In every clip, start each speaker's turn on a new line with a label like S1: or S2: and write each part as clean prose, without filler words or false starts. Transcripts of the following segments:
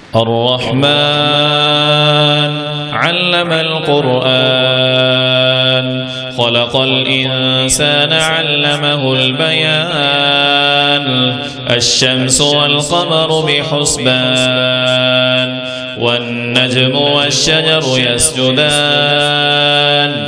S1: الرحمن علم القرآن خلق الإنسان علمه البيان الشمس والقمر بحسبان والنجم والشجر يسجدان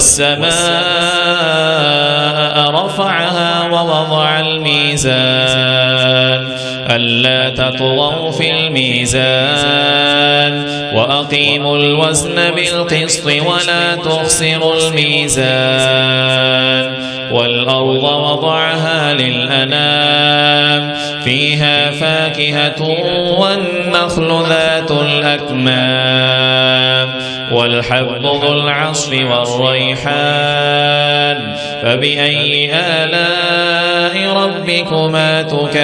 S1: والسماء رفعها ووضع الميزان ألا تطغوا في الميزان وأقيموا الوزن بالقسط ولا تخسروا الميزان والأرض وضعها للأنام فيها فاكهة والنخل ذات الأكمام والحب ذو العصف والريحان فبأي آلاء ربكما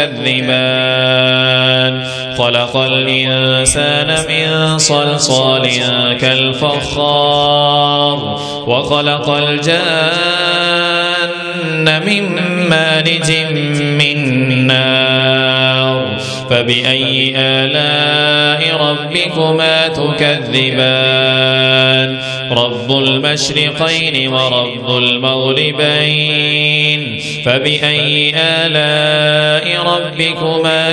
S1: تكذبان خلق الإنسان من صلصال كالفخار وخلق الجان من مارج من نار فبأي آلاء ربكما تكذبان رب المشرقين ورب المغربين فبأي آلاء ربكما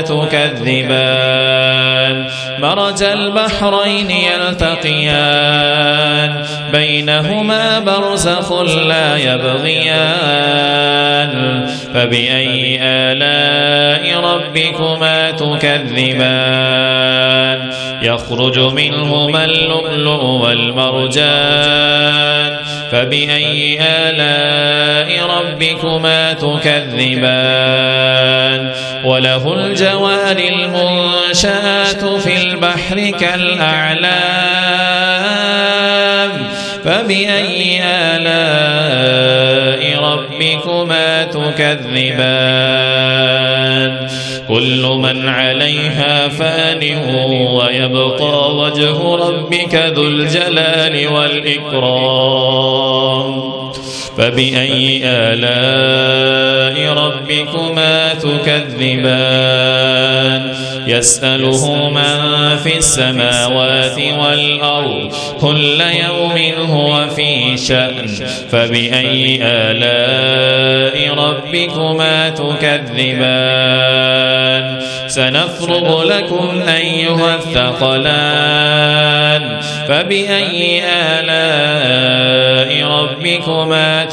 S1: تكذبان مرج البحرين يلتقيان بينهما برزخ لا يبغيان فبأي آلاء ربكما تكذبان يخرج منهما اللؤلؤ والمرجان فبأي آلاء ربكما تكذبان وله الجوار المنشآت في البحر كالأعلام فبأي آلاء ربكما تكذبان كل من عليها فان ويبقى وجه ربك ذو الجلال والإكرام فبأي آلاء ربكما تكذبان يسأله من في السماوات والأرض كل يوم هو في شأن فبأي آلاء ربكما تكذبان سنفرغ لكم أيها الثقلان فبأي آلاء ربكما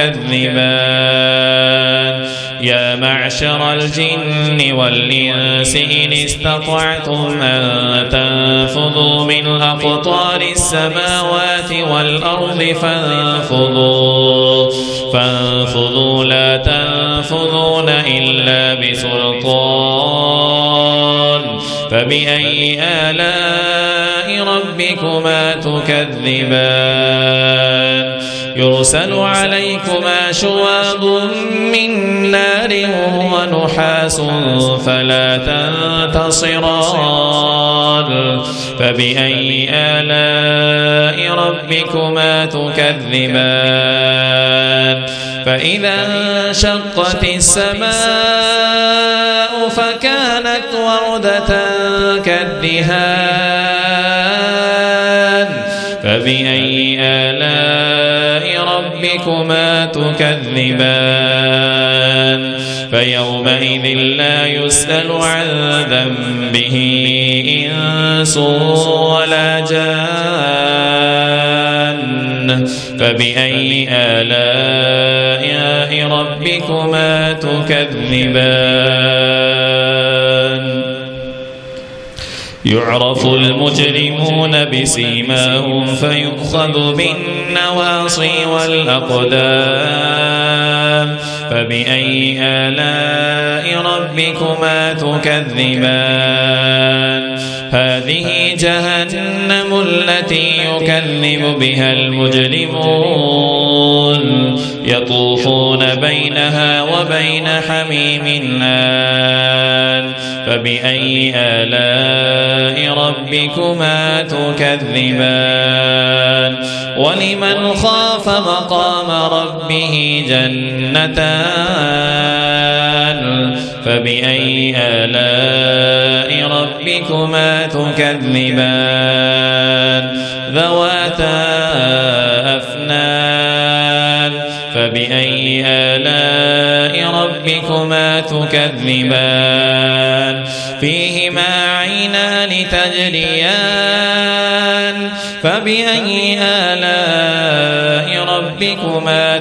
S1: تكذبان يا معشر الجن والإنس إن استطعتم أن تنفذوا من أقطار السماوات والأرض فانفذوا لا تنفذون إلا بسلطان فبأي آلاء ربكما تكذبان يرسل عليكما شواظ من نار ونحاس فلا تنتصران فبأي آلاء ربكما تكذبان فإذا انشقت السماء فكانت وردة كالدهان فبأي آلاء ربكما تكذبان فيومئذ فلا يسأل عن ذنبه إنس ولا جان فبأي آلاء ربكما تكذبان يعرف المجرمون بسيماهم فيؤخذ بالنواصي والأقدام فبأي آلاء ربكما تكذبان هذه جهنم التي يكذب بها المجرمون يطوفون بينها وبين حميم آن فبأي آلاء ربكما تكذبان ولمن خاف مقام ربه جنتان فبأي آلاء ربكما تكذبان ذواتا أفنان فبأي آلاء ربكما تكذبان فيهما عينان تجريان فبأي آلاء ربكما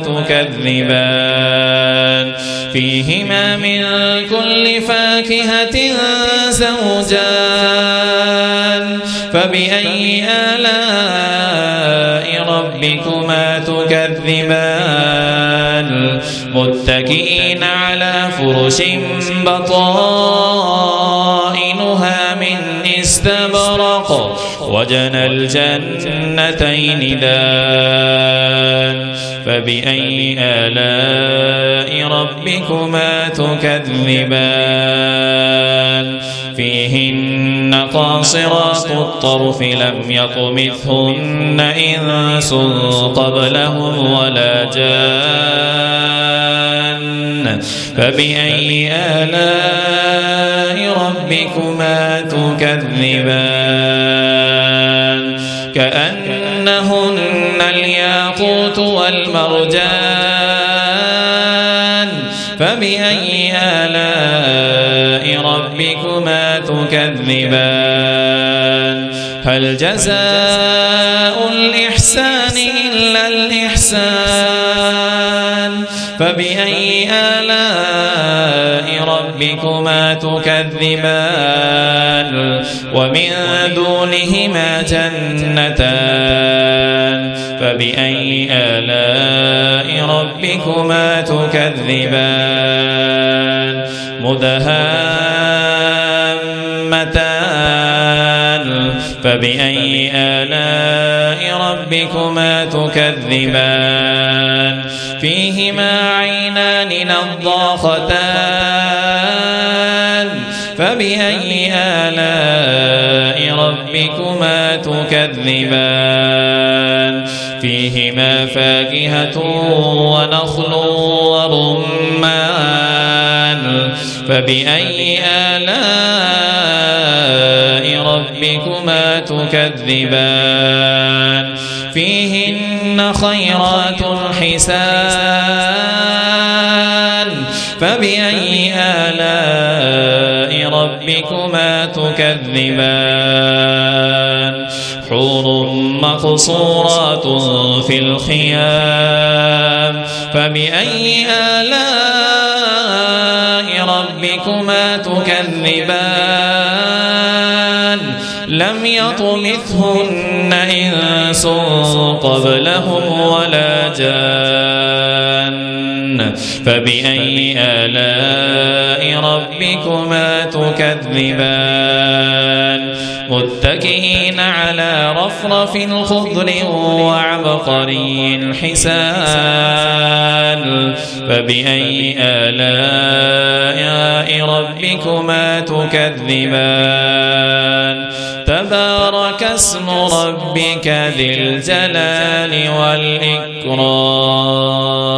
S1: تكذبان فيهما من كل فاكهة زوجان فبأي آلاء ربكما تكذبان متكئين على فرش بطائنها من استبرق وجنى الجنتين دان فبأي آلاء ربكما تكذبان فيهن قاصرات الطرف لم يطمثهن إنس قبلهم ولا جان فبأي آلاء ربكما تكذبان كأنهن الياقوت والمرجان فبأي آلاء ربكما تكذبان هل جزاء الإحسان إلا الإحسان فبأي آلاء ربكما تكذبان ومن دونهما جنتان فبأي آلاء ربكما تكذبان مدهامتان فبأي آلاء ربكما تكذبان فيهما عينان نضاختان فبأي آلاء ربكما تكذبان فيهما فاكهة ونخل ورمان فبأي آلاء ربكما تكذبان فيهن خيرات حسان فبأي آلاء ربكما تكذبان حور مقصورات في الخيام فبأي آلاء ربكما تكذبان لم يطمثهن إنس قبلهم ولا جان فبأي آلاء ربكما تكذبان متكئين على رفرف خضر وعبقري حسان فبأي آلاء ربكما تكذبان تبارك اسم ربك ذي الجلال والإكرام